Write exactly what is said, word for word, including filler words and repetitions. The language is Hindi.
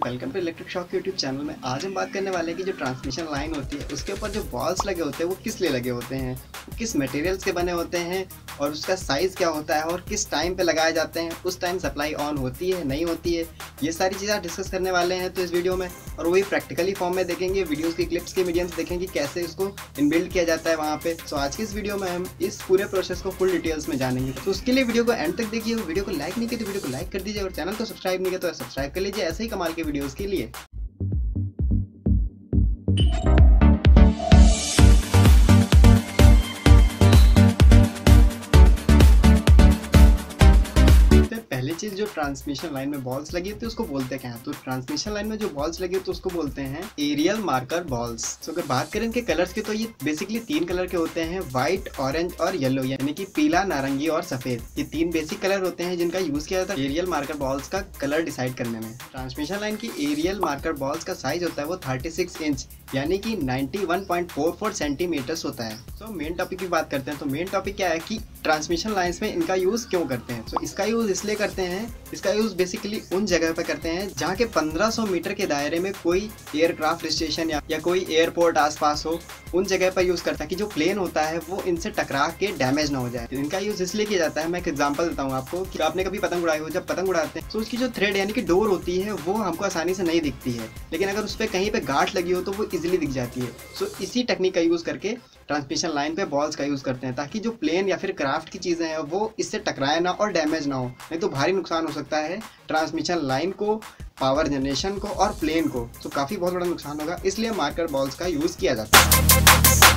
Welcome to electric shock YouTube channel में। आज हम बात करने वाले हैं कि जो ट्रांसमिशन लाइन होती है उसके ऊपर जो बॉल्स लगे होते हैं वो किस लिए लगे होते हैं, वो किस मटेरियल्स के बने होते हैं और उसका साइज़ क्या होता है और किस टाइम पे लगाए जाते हैं, उस टाइम सप्लाई ऑन होती है नहीं होती है, ये सारी चीज़ें डिस्कस करने वाले हैं तो इस वीडियो में। और वही प्रैक्टिकली फॉर्म में देखेंगे, वीडियोज़ की क्लिप्स के मीडियम से देखेंगे कैसे उसको इनबिल्ड किया जाता है वहाँ पे। सो आज की इस वीडियो में हम इस पूरे प्रोसेस को फुल डिटेल्स में जानेंगे। तो उसके लिए वीडियो को एंड तक देखिए। वीडियो को लाइक नहीं किया तो वीडियो को लाइक कर दीजिए और चैनल को सब्सक्राइब नहीं किया तो सब्सक्राइब कर लीजिए ऐसे ही कमाल के वीडियोस के लिए। पहली चीज, जो ट्रांसमिशन लाइन में बॉल्स लगी होती है उसको बोलते क्या है? तो ट्रांसमिशन लाइन में जो बॉल्स लगी होती है उसको बोलते हैं एरियल मार्कर बॉल्स। तो अगर बात करें इनके कलर्स की तो ये बेसिकली तीन कलर के होते हैं, व्हाइट, ऑरेंज और येलो, यानी कि पीला, नारंगी और सफेद। ये तीन बेसिक कलर होते हैं जिनका यूज किया जाता है एरियल मार्कर बॉल्स का कलर डिसाइड करने में। ट्रांसमिशन लाइन की एरियल मार्कर बॉल्स का साइज होता है वो छत्तीस इंच यानी कि इक्यानवे पॉइंट फोर फोर सेंटीमीटर्स होता है। सो मेन टॉपिक की बात करते हैं तो मेन टॉपिक क्या है कि ट्रांसमिशन लाइंस में इनका यूज क्यों करते हैं। तो इसका यूज इसलिए करते हैं, इसका यूज बेसिकली उन जगह पे करते हैं जहाँ के पंद्रह सौ मीटर के दायरे में कोई एयरक्राफ्ट स्टेशन या, या कोई एयरपोर्ट आसपास हो, उन जगह पर यूज करता है कि जो प्लेन होता है वो इनसे टकरा के डैमेज ना हो जाए। तो इनका यूज इसलिए किया जाता है, मैं एक एग्जांपल देता हूँ आपको कि आपने कभी पतंग उड़ाई हो, जब पतंग उड़ाते हैं तो उसकी जो थ्रेड यानी कि डोर होती है वो हमको आसानी से नहीं दिखती है, लेकिन अगर उस पर कहीं पे गांठ लगी हो तो वो इजीली दिख जाती है। सो इसी टेक्निक का यूज करके ट्रांसमिशन लाइन पे बॉल्स का यूज करते हैं ताकि जो प्लेन या फिर क्राफ्ट की चीजें हैं वो इससे टकराए ना और डैमेज ना हो, नहीं तो भारी नुकसान हो सकता है ट्रांसमिशन लाइन को, पावर जनरेशन को और प्लेन को। तो काफी बहुत बड़ा नुकसान होगा, इसलिए मार्कर बॉल्स का यूज किया जाता है।